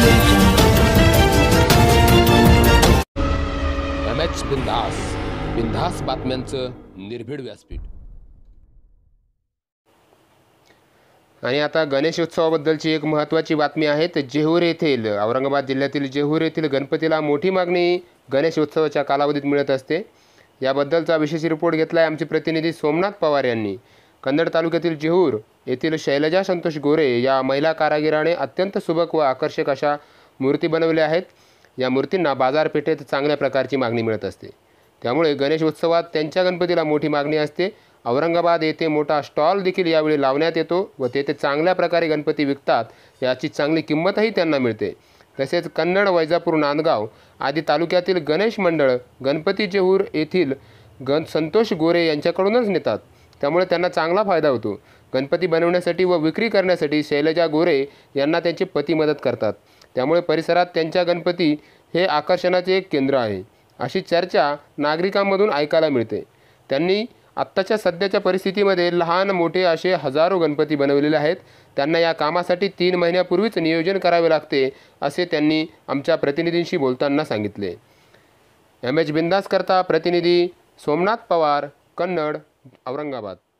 MH बिंदास बिंदास बातम्यांचं निर्भीड व्यासपीठ। आणि आता गणेशोत्सवाबद्दलची एक महत्त्वाची बातमी आहे। तर जेहूर येथील औरंगाबाद जिल्ह्यातील जेहूर येथील गणपतीला मोठी मागणी गणेशोत्सवाच्या कालावधीत मिळत असते। याबद्दलचा विशेष रिपोर्ट घेतला आहे आमचे प्रतिनिधी सोमनाथ पवार यांनी। कन्नड तालुक्यातील जेहूर येथील शैलजा संतोष गोरे या महिला कारागिराने अत्यंत सुबक व आकर्षक अशा मूर्ती बनवल्या आहेत। या मूर्तींना बाजारपेठेत चांगल्या प्रकारची मागणी मिळत असते, त्यामुळे गणेशोत्सवात त्यांच्या गणपतीला मोठी मागणी असते। औरंगाबाद येथे मोठा स्टॉल देखील यावेळी लावण्यात येतो व तेथे चांगल्या प्रकारे गणपती विकतात, याची चांगली किंमतही त्यांना मिळते। तसेच कन्नड, वैजापूर, नांदगाव आदी तालुक्यातील गणेश मंडळ गणपती जेहूर येथील संतोष गोरे यांच्याकडूनच नेतात, त्यामुळे त्यांना चांगला फायदा होतो। गणपती बनवण्यासाठी व विक्री करण्यासाठी शैलजा गोरे यांना त्यांचे पती मदत करतात, त्यामुळे परिसरात त्यांच्या गणपती हे आकर्षणाचे एक केंद्र आहे, अशी चर्चा नागरिकांमधून ऐकायला मिळते। त्यांनी आत्ताच्या सध्याच्या परिस्थितीमध्ये लहान मोठे असे हजारो गणपती बनवलेले आहेत। त्यांना या कामासाठी 3 महिन्यापूर्वीच नियोजन करावे लागते, असे त्यांनी आमच्या प्रतिनिधींशी बोलताना सांगितले। एमएच बिंदास करता प्रतिनिधी सोमनाथ पवार, कन्नड, औरंगाबाद।